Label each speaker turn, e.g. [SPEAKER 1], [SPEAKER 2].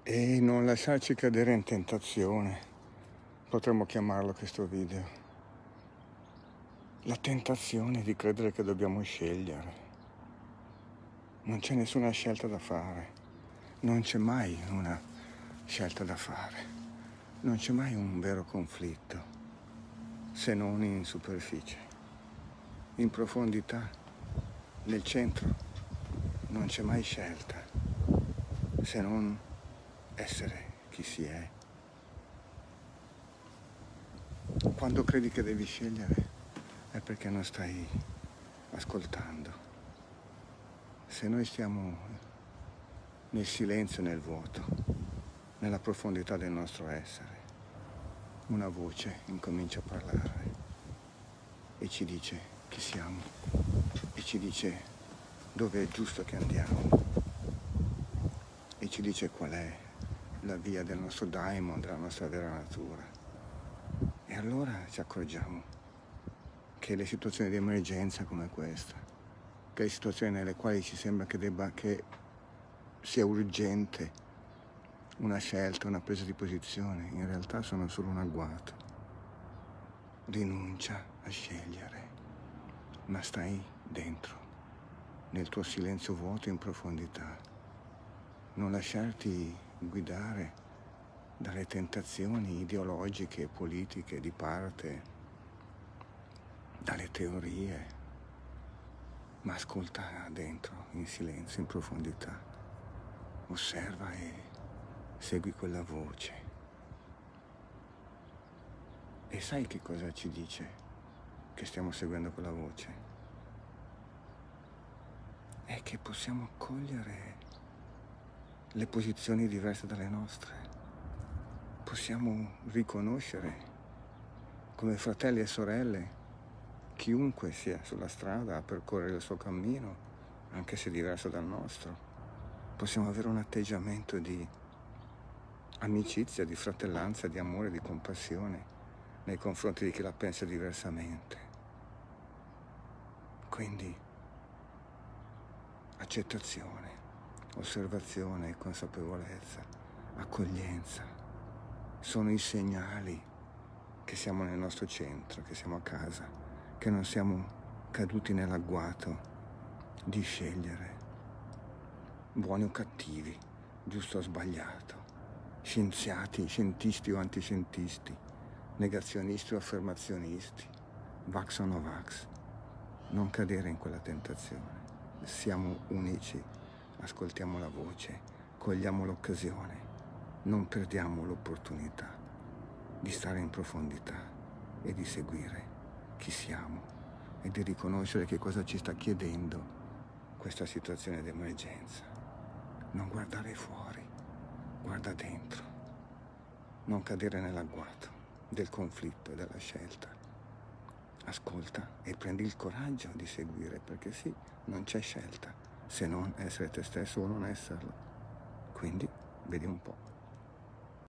[SPEAKER 1] e non lasciarci cadere in tentazione. Potremmo chiamarlo questo video. La tentazione di credere che dobbiamo scegliere. Non c'è nessuna scelta da fare. Non c'è mai una scelta da fare. Non c'è mai un vero conflitto, se non in superficie. In profondità, nel centro, non c'è mai scelta, se non essere chi si è. Quando credi che devi scegliere è perché non stai ascoltando. Se noi stiamo nel silenzio, nel vuoto, nella profondità del nostro essere, una voce incomincia a parlare e ci dice chi siamo e ci dice dove è giusto che andiamo e ci dice qual è la via del nostro daimon, della nostra vera natura. E allora ci accorgiamo che le situazioni di emergenza come questa, che le situazioni nelle quali ci sembra che sia urgente una scelta, una presa di posizione, in realtà sono solo un agguato. Rinuncia a scegliere, ma stai dentro, nel tuo silenzio vuoto in profondità. Non lasciarti guidare dalle tentazioni ideologiche, politiche, di parte, dalle teorie, ma ascolta dentro, in silenzio, in profondità. Osserva e segui quella voce. E sai che cosa ci dice che stiamo seguendo quella voce? È che possiamo accogliere le posizioni diverse dalle nostre. Possiamo riconoscere come fratelli e sorelle chiunque sia sulla strada a percorrere il suo cammino, anche se diverso dal nostro. Possiamo avere un atteggiamento di amicizia, di fratellanza, di amore, di compassione nei confronti di chi la pensa diversamente. Quindi accettazione, osservazione, consapevolezza, accoglienza sono i segnali che siamo nel nostro centro, che siamo a casa, che non siamo caduti nell'agguato di scegliere buoni o cattivi, giusto o sbagliato, scienziati, scientisti o antiscientisti, negazionisti o affermazionisti, vax o no vax. Non cadere in quella tentazione. Siamo unici, ascoltiamo la voce, cogliamo l'occasione, non perdiamo l'opportunità di stare in profondità e di seguire chi siamo e di riconoscere che cosa ci sta chiedendo questa situazione di emergenza. Non guardare fuori, guarda dentro, non cadere nell'agguato del conflitto e della scelta. Ascolta e prendi il coraggio di seguire, perché sì, non c'è scelta se non essere te stesso o non esserlo. Quindi vedi un po'.